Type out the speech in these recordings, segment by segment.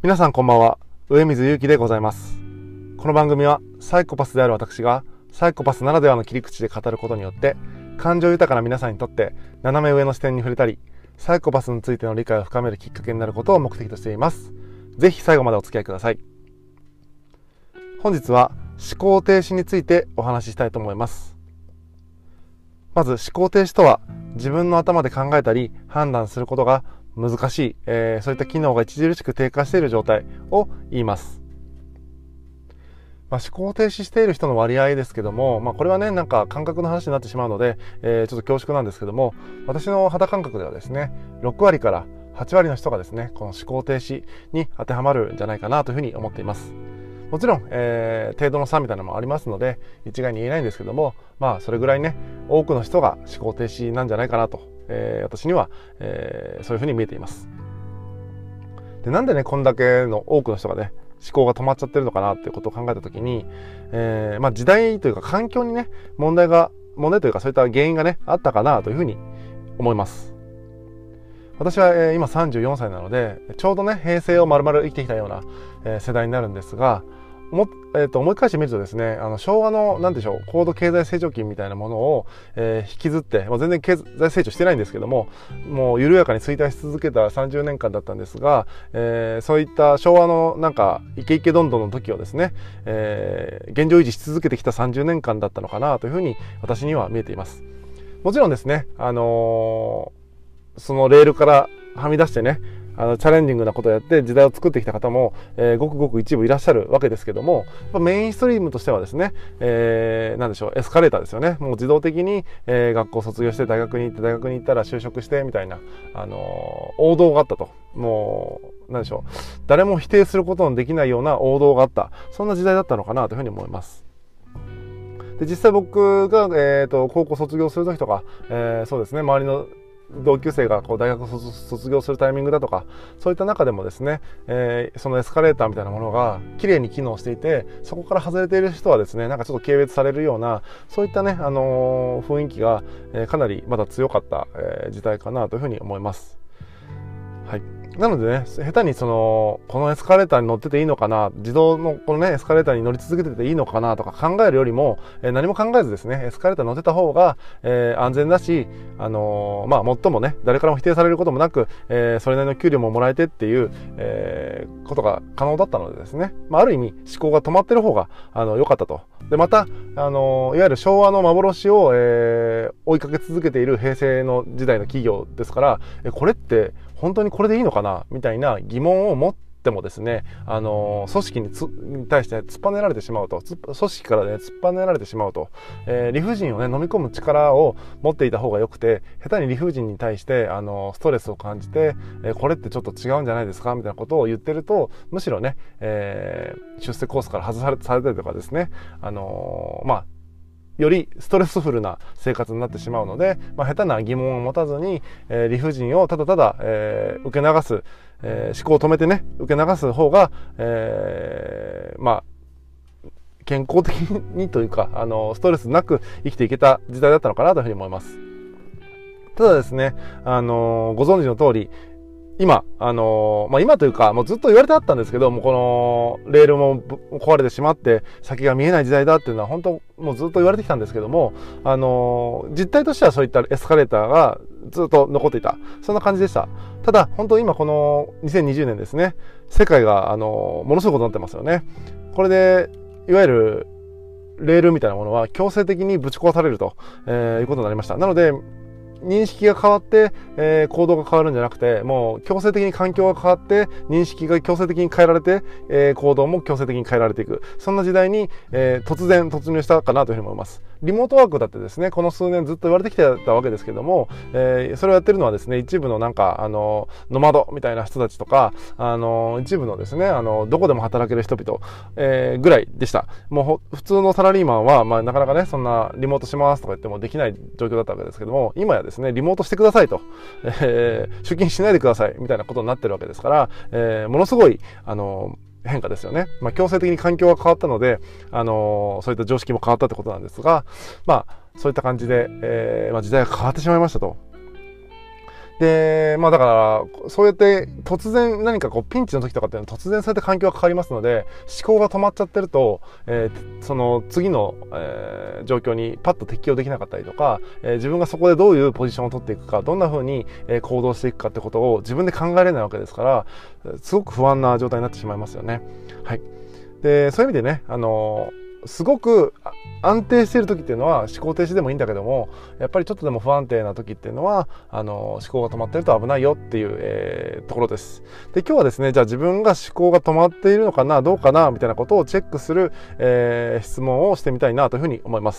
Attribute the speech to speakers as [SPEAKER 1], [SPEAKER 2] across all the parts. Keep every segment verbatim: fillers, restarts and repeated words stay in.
[SPEAKER 1] 皆さんこんばんは、上水祐樹でございます。この番組はサイコパスである私がサイコパスならではの切り口で語ることによって感情豊かな皆さんにとって斜め上の視点に触れたりサイコパスについての理解を深めるきっかけになることを目的としています。ぜひ最後までお付き合いください。本日は思考停止についてお話ししたいと思います。まず思考停止とは自分の頭で考えたり判断することが難しい、えー、そういった機能が著しく低下している状態を言います。まあ、思考停止している人の割合ですけども、まあ、これはねなんか感覚の話になってしまうので、えー、ちょっと恐縮なんですけども、私の肌感覚ではですねろくわりからはちわりの人がですねこの思考停止に当てはまるんじゃないかなというふうに思っています。もちろん、えー、程度の差みたいなのもありますので一概に言えないんですけども、まあそれぐらいね多くの人が思考停止なんじゃないかなと、えー、私には、えー、そういうふうに見えています。でなんでねこんだけの多くの人がね思考が止まっちゃってるのかなっていうことを考えたときに、えーまあ、時代というか環境にね問題が問題というかそういった原因がねあったかなというふうに思います。私は、えー、今さんじゅうよんさいなのでちょうどね平成を丸々生きてきたような、えー、世代になるんですが、もえー、と思い返してみるとですねあの昭和の何でしょう高度経済成長期みたいなものを、えー、引きずって、まあ、全然経済成長してないんですけどももう緩やかに衰退し続けたさんじゅうねんかんだったんですが、えー、そういった昭和のなんかイケイケどんどんの時をですね、えー、現状維持し続けてきたさんじゅうねんかんだったのかなというふうに私には見えています。もちろんですね、あのー、そのレールからはみ出してねあのチャレンジングなことをやって時代を作ってきた方も、えー、ごくごく一部いらっしゃるわけですけども、やっぱメインストリームとしてはですね、えー、なんでしょうエスカレーターですよね。もう自動的に、えー、学校を卒業して大学に行って大学に行ったら就職してみたいな、あのー、王道があったと。もうなんでしょう誰も否定することのできないような王道があった、そんな時代だったのかなというふうに思います。で実際僕が、えー、と高校卒業する時とか、えー、そうですね周りの同級生がこう大学を卒業するタイミングだとかそういった中でもですね、えー、そのエスカレーターみたいなものが綺麗に機能していてそこから外れている人はですねなんかちょっと軽蔑されるようなそういったね、あのー、雰囲気が、えー、かなりまだ強かった、えー、時代かなというふうに思います。はい、なのでね下手にそのこのエスカレーターに乗ってていいのかな自動のこのねエスカレーターに乗り続けてていいのかなとか考えるよりも、えー、何も考えずですねエスカレーターに乗ってた方が、えー、安全だし、あのー、まあもっともね誰からも否定されることもなく、えー、それなりの給料ももらえてっていう、えー、ことが可能だったのでですね、まあ、ある意味思考が止まってる方があの良かったと。でまた、あのー、いわゆる昭和の幻を、えー、追いかけ続けている平成の時代の企業ですから、えこれって本当にこれでいいのかなみたいな疑問を持ってもですね、あのー、組織に, つに対して突っぱねられてしまうと組織からね突っぱねられてしまうと、えー、理不尽をね飲み込む力を持っていた方がよくて下手に理不尽に対して、あのー、ストレスを感じて、えー、これってちょっと違うんじゃないですかみたいなことを言ってるとむしろね、えー、出世コースから外されされたりとかですね、あのー、まあよりストレスフルな生活になってしまうので、まあ、下手な疑問を持たずに、えー、理不尽をただただ、えー、受け流す、えー、思考を止めてね受け流す方が、えー、まあ健康的にというかあのストレスなく生きていけた時代だったのかなというふうに思います。ただですね、あのー、ご存知の通り今、あのー、まあ、今というか、もうずっと言われてあったんですけど、もうこのレールも壊れてしまって、先が見えない時代だっていうのは、本当、もうずっと言われてきたんですけども、あのー、実態としてはそういったエスカレーターがずっと残っていた。そんな感じでした。ただ、本当今このにせんにじゅうねんですね、世界が、あのー、ものすごいことになってますよね。これで、いわゆる、レールみたいなものは強制的にぶち壊されると、えー、いうことになりました。なので、認識が変わって、えー、行動が変わるんじゃなくてもう強制的に環境が変わって認識が強制的に変えられて、えー、行動も強制的に変えられていくそんな時代に、えー、突然突入したかなというふうに思います。リモートワークだってですねこの数年ずっと言われてきてたわけですけども、えー、それをやってるのはですね一部のなんかあのノマドみたいな人たちとかあの一部のですねあのどこでも働ける人々、えー、ぐらいでした。もう普通のサラリーマンは、まあ、なかなかねそんなリモートしますとか言ってもできない状況だったわけですけども今やですねリモートしてくださいと、えー、出勤しないでくださいみたいなことになってるわけですから、えー、ものすごいあの変化ですよね。まあ、強制的に環境が変わったので、あのー、そういった常識も変わったってことなんですが、まあ、そういった感じで、えーまあ、時代が変わってしまいましたと。 で、まあだから、そうやって突然何かこうピンチの時とかっていうのは突然そうやって環境が変わりますので、思考が止まっちゃってると、えー、その次の、えー、状況にパッと適応できなかったりとか、えー、自分がそこでどういうポジションを取っていくか、どんな風に行動していくかってことを自分で考えられないわけですから、すごく不安な状態になってしまいますよね。はい。で、そういう意味でね、あのーすごく安定している時っていうのは思考停止でもいいんだけども、やっぱりちょっとでも不安定な時っていうのはあの思考が止まっていると危ないよっていう、えー、ところです。で、今日はですね、じゃあ自分が思考が止まっているのかなどうかなみたいなことをチェックする、えー、質問をしてみたいなというふうに思います。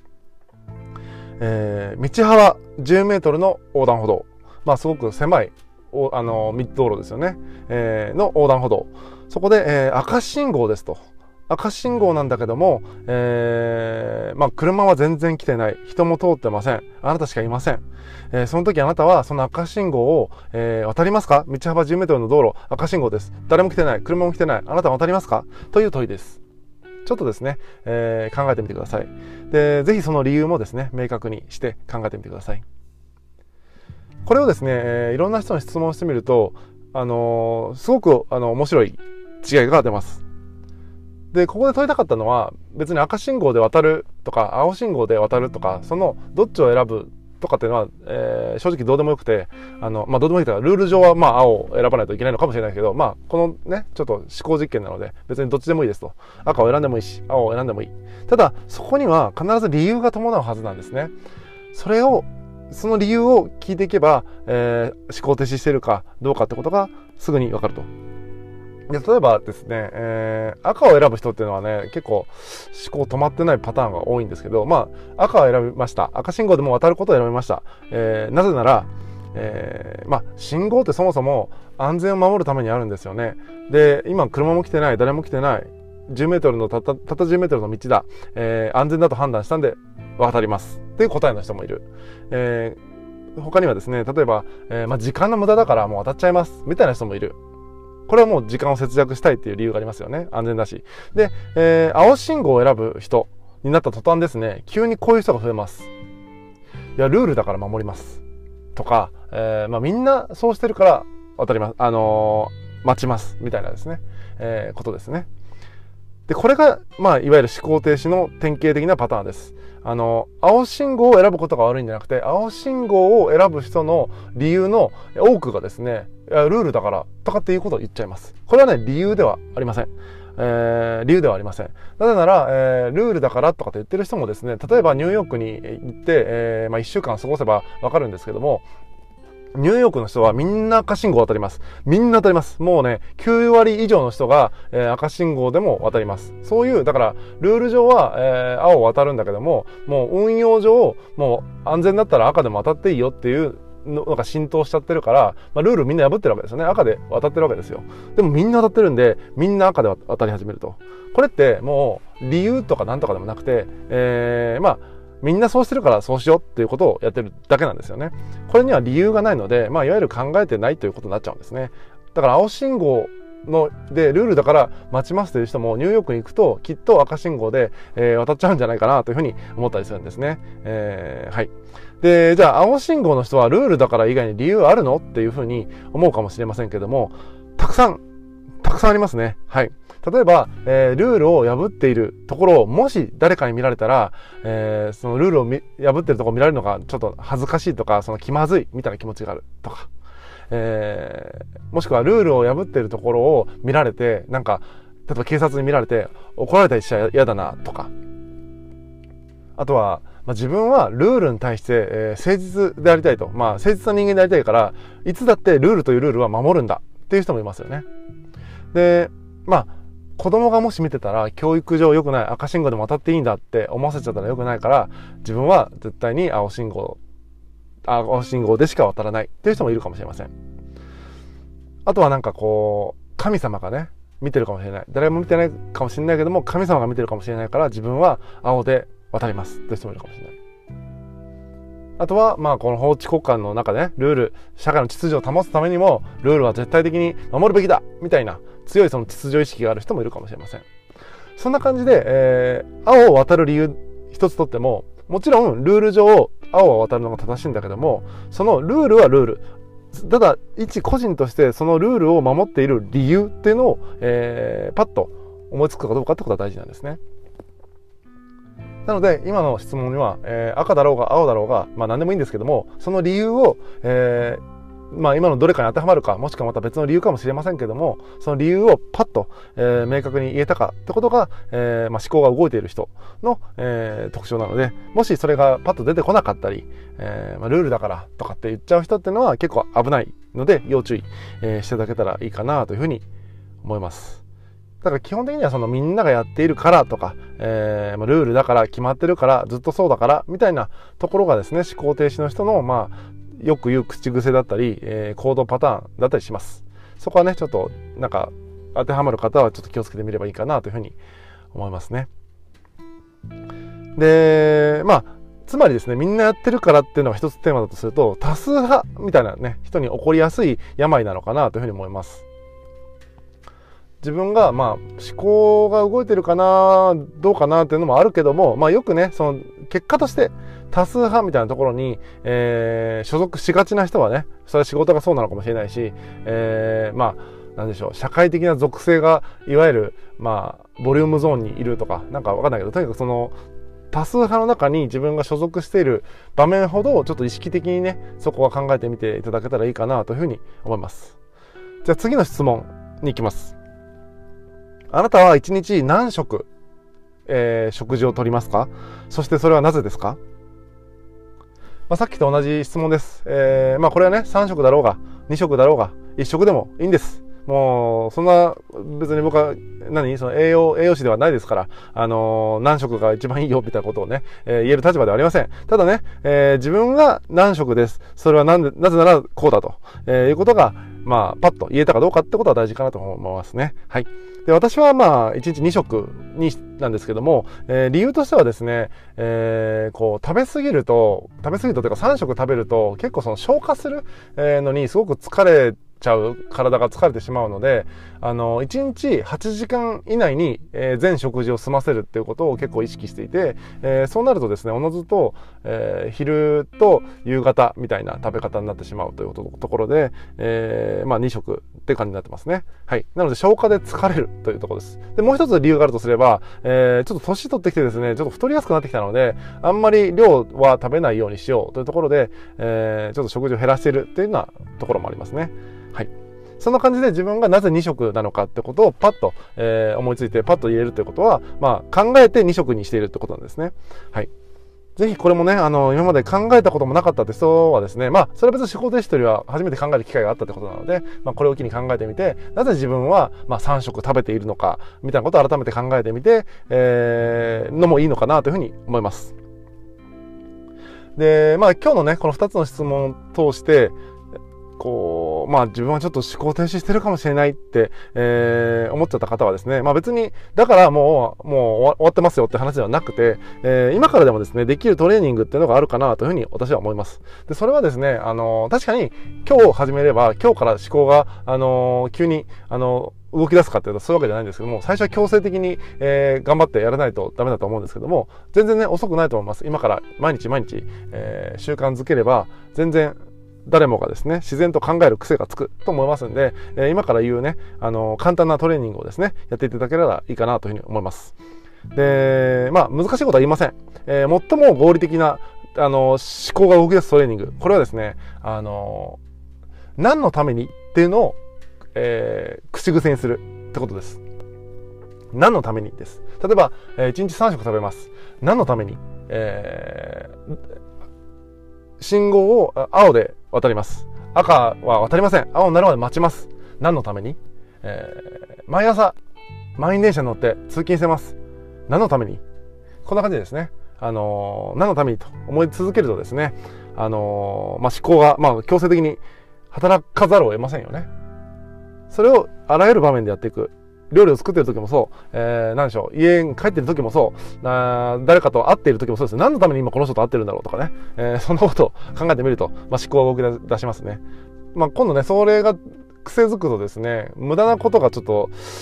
[SPEAKER 1] えー、道幅じゅうメートルの横断歩道、まあすごく狭いおあの密道路ですよね、えー、の横断歩道、そこで、えー、赤信号ですと。赤信号なんだけども、えー、まあ車は全然来てない。人も通ってません。あなたしかいません。えー、その時あなたはその赤信号を、えー、渡りますか？道幅じゅうメートルの道路、赤信号です。誰も来てない。車も来てない。あなたは渡りますか？という問いです。ちょっとですね、えー、考えてみてください。で、ぜひその理由もですね、明確にして考えてみてください。これをですね、えー、いろんな人に質問してみると、あのー、すごくあの面白い違いが出ます。で、ここで問いたかったのは、別に赤信号で渡るとか、青信号で渡るとか、そのどっちを選ぶとかっていうのは、えー、正直どうでもよくて、あの、まあ、どうでもいいというか、ルール上はまあ、青を選ばないといけないのかもしれないけど、まあ、このね、ちょっと思考実験なので、別にどっちでもいいですと。赤を選んでもいいし、青を選んでもいい。ただ、そこには必ず理由が伴うはずなんですね。それを、その理由を聞いていけば、えー、思考停止しているかどうかってことがすぐにわかると。で、例えばですね、えー、赤を選ぶ人っていうのはね、結構思考止まってないパターンが多いんですけど、まあ、赤を選びました。赤信号でも渡ることを選びました。えー、なぜなら、えー、まあ、信号ってそもそも安全を守るためにあるんですよね。で、今車も来てない、誰も来てない、じゅうメートルのたった、たったじゅうメートルの道だ、えー、安全だと判断したんで渡ります。っていう答えの人もいる。えー、他にはですね、例えば、えー、まあ、時間の無駄だからもう渡っちゃいます。みたいな人もいる。これはもう時間を節約したいっていう理由がありますよね。安全だし。で、えー、青信号を選ぶ人になった途端ですね、急にこういう人が増えます。いや、ルールだから守ります。とか、えー、まあみんなそうしてるから渡ります。あのー、待ちます。みたいなですね、えー、ことですね。で、これが、まあ、いわゆる思考停止の典型的なパターンです。あの、青信号を選ぶことが悪いんじゃなくて、青信号を選ぶ人の理由の多くがですね、ルールだからとかっていうことを言っちゃいます。これはね、理由ではありません。えー、理由ではありません。なぜなら、えー、ルールだからとかって言ってる人もですね、例えばニューヨークに行って、えー、まあいっしゅうかん過ごせばわかるんですけども、ニューヨークの人はみんな赤信号を渡ります。みんな渡ります。もうね、きゅうわり以上の人が、えー、赤信号でも渡ります。そういう、だから、ルール上は、えー、青を渡るんだけども、もう運用上、もう安全だったら赤でも渡っていいよっていうのが浸透しちゃってるから、まあ、ルールみんな破ってるわけですよね。赤で渡ってるわけですよ。でもみんな渡ってるんで、みんな赤で渡り始めると。これってもう理由とかなんとかでもなくて、えー、まあ、みんなそうしてるからそうしようっていうことをやってるだけなんですよね。これには理由がないので、まあ、いわゆる考えてないということになっちゃうんですね。だから青信号のでルールだから待ちますという人もニューヨークに行くときっと赤信号で、えー、渡っちゃうんじゃないかなというふうに思ったりするんですね。えー、はい。で、じゃあ青信号の人はルールだから以外に理由あるのっていうふうに思うかもしれませんけども、たくさん、たくさんありますね。はい。例えば、えー、ルールを破っているところをもし誰かに見られたら、えー、そのルールを破っているところを見られるのがちょっと恥ずかしいとか、その気まずいみたいな気持ちがあるとか、えー、もしくはルールを破っているところを見られて、なんか、例えば警察に見られて怒られたりしちゃ嫌だなとか、あとは、まあ、自分はルールに対して、えー、誠実でありたいと、まあ、誠実な人間でありたいから、いつだってルールというルールは守るんだっていう人もいますよね。で、まあ、子供がもし見てたら教育上良くない、赤信号でも渡っていいんだって思わせちゃったら良くないから、自分は絶対に青信号、青信号でしか渡らないっていう人もいるかもしれません。あとはなんかこう、神様がね、見てるかもしれない。誰も見てないかもしれないけども、神様が見てるかもしれないから、自分は青で渡りますっていう人もいるかもしれない。あとは、まあ、この法治国家の中でね、ルール、社会の秩序を保つためにも、ルールは絶対的に守るべきだみたいな、強いその秩序意識がある人もいるかもしれません。そんな感じで、えー、青を渡る理由一つとっても、もちろんルール上青は渡るのが正しいんだけども、そのルールはルール。ただ一個人としてそのルールを守っている理由っていうのを、えー、パッと思いつくかどうかってことは大事なんですね。なので今の質問には、えー、赤だろうが青だろうが、まあ何でもいいんですけども、その理由を、えーまあ今のどれかに当てはまるか、もしくはまた別の理由かもしれませんけども、その理由をパッと、えー、明確に言えたかってことが、えーまあ、思考が動いている人の、えー、特徴なので、もしそれがパッと出てこなかったり、えーまあ、ルールだからとかって言っちゃう人っていうのは結構危ないので要注意、えー、していただけたらいいかなというふうに思います。だから基本的にはそのみんながやっているからとか、えーまあ、ルールだから決まってるからずっとそうだからみたいなところがですね、思考停止の人のまあよく言う口癖だったり、えー、行動パターンだったりします。そこはねちょっとなんか当てはまる方はちょっと気をつけてみればいいかなというふうに思いますね。でまあつまりですね、みんなやってるからっていうのが一つテーマだとすると、多数派みたいなね人に起こりやすい病なのかなというふうに思います。自分がまあ思考が動いてるかなどうかなっていうのもあるけども、まあよくねその結果として多数派みたいなところに、えー、所属しがちな人はね、それは仕事がそうなのかもしれないし、えー、まあなんでしょう、社会的な属性がいわゆるまあボリュームゾーンにいるとかなんかわかんないけど、とにかくその多数派の中に自分が所属している場面ほどちょっと意識的にねそこは考えてみていただけたらいいかなというふうに思います。じゃあ次の質問に行きます。あなたはいちにち何食、えー、食事をとりますか？そしてそれはなぜですか？まあ、さっきと同じ質問です。えー、まあこれはねさん食だろうがに食だろうがいち食でもいいんです。もうそんな別に僕は何その栄養栄養士ではないですから、あのー、何食が一番いいよみたいなことをね、えー、言える立場ではありません。ただね、えー、自分が何食です。それはなんでなぜならこうだと、えー、いうことがまあパッと言えたかどうかってことは大事かなと思いますね。はい。で私はまあいちにちに食になんですけども、えー、理由としてはですね、えー、こう食べ過ぎると食べ過ぎるとというかさん食食べると結構その消化するのにすごく疲れちゃう、体が疲れてしまうので、あのいちにちはちじかん以内に、えー、全食事を済ませるっていうことを結構意識していて、えー、そうなるとですねおのずと、えー、昼と夕方みたいな食べ方になってしまうというところで、えー、まあに食って感じになってますね。はい。なので消化で疲れるというところです。でもう一つ理由があるとすれば、えー、ちょっと年取ってきてですねちょっと太りやすくなってきたので、あんまり量は食べないようにしようというところで、えー、ちょっと食事を減らしているっていうようなところもありますね。はい。そんな感じで自分がなぜに食なのかってことをパッと、えー、思いついてパッと言えるということは、まあ、考えてに食にしているってことなんですね。はい。ぜひこれもね、あの、今まで考えたこともなかったって人はですね、まあ、それは別に思考停止というよりは初めて考える機会があったってことなので、まあ、これを機に考えてみて、なぜ自分は、まあ、さん食食べているのか、みたいなことを改めて考えてみて、えー、のもいいのかなというふうに思います。で、まあ、今日のね、このふたつの質問を通して、こうまあ自分はちょっと思考停止してるかもしれないって、えー、思っちゃった方はですね、まあ別にだからもうもう終わってますよって話ではなくて、えー、今からでもですねできるトレーニングっていうのがあるかなというふうに私は思います。でそれはですね、あの確かに今日始めれば今日から思考があの急にあの動き出すかっていうとそういうわけじゃないんですけども、最初は強制的に、えー、頑張ってやらないとダメだと思うんですけども、全然ね遅くないと思います。今から毎日毎日、えー、習慣づければ全然誰もがですね自然と考える癖がつくと思いますんで、えー、今から言うねあの簡単なトレーニングをですねやっていただければいいかなというふうに思います。でまあ難しいことは言いません。えー、最も合理的なあの思考が動き出すトレーニング、これはですねあの何のためにっていうのを、えー、口癖にするってことです。何のためにです。例えば、えー、いちにちさん食食べます。何のために、えー信号を青で渡ります。赤は渡りません。青になるまで待ちます。何のために、えー、毎朝満員電車に乗って通勤してます。何のために、こんな感じですね。あのー、何のためにと思い続けるとですね、あのーまあ、思考が、まあ、強制的に働かざるを得ませんよね。それをあらゆる場面でやっていく。料理を作ってる時もそう、えー、何でしょう、家に帰ってる時もそう、あ誰かと会っている時もそうですね。何のために今この人と会ってるんだろうとかね、えー、そんなことを考えてみると、まあ、思考が動き出しますね。まあ、今度ね、それが癖づくとですね、無駄なことがちょっと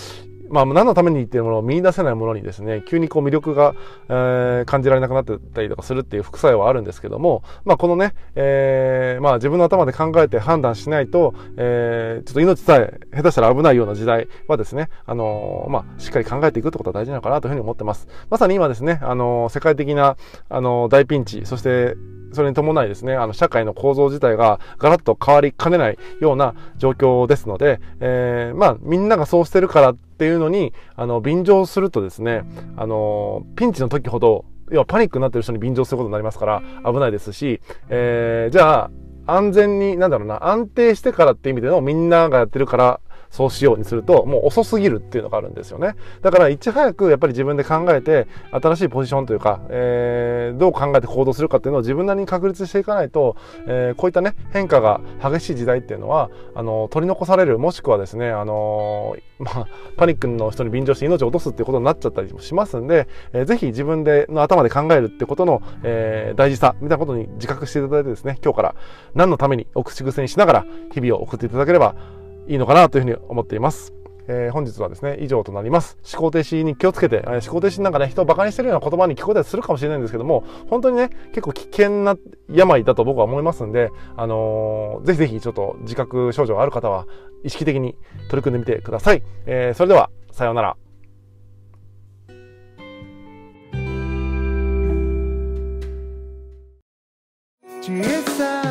[SPEAKER 1] まあ、何のためにっていうものを見出せないものにですね、急にこう魅力が、えー、感じられなくなってたりとかするっていう副作用はあるんですけども、まあ、このね、えー、まあ、自分の頭で考えて判断しないと、えー、ちょっと命さえ下手したら危ないような時代はですね、あのー、まあ、しっかり考えていくってことは大事なのかなというふうに思ってます。まさに今ですね、あのー、世界的な、あのー、大ピンチ、そしてそれに伴いですね、あの、社会の構造自体がガラッと変わりかねないような状況ですので、えー、まあ、みんながそうしてるからっていうのに、あの、便乗するとですね、あの、ピンチの時ほど、要はパニックになってる人に便乗することになりますから危ないですし、えー、じゃあ、安全に、なんだろうな、安定してからって意味でのみんながやってるから、そうしようにすると、もう遅すぎるっていうのがあるんですよね。だから、いち早くやっぱり自分で考えて、新しいポジションというか、えー、どう考えて行動するかっていうのを自分なりに確立していかないと、えー、こういったね、変化が激しい時代っていうのは、あの、取り残される、もしくはですね、あのー、まあ、パニックの人に便乗して命を落とすっていうことになっちゃったりもしますんで、えー、ぜひ自分で、の頭で考えるってことの、えー、大事さ、みたいなことに自覚していただいてですね、今日から何のためにお口癖にしながら日々を送っていただければいいのかなというふうに思っています。えー、本日はですね、以上となります。思考停止に気をつけて、えー、思考停止なんかね、人をバカにしてるような言葉に聞こえたりするかもしれないんですけども、本当にね、結構危険な病だと僕は思いますんで、あのー、ぜひぜひちょっと自覚症状がある方は、意識的に取り組んでみてください。えー、それでは、さようなら。小さ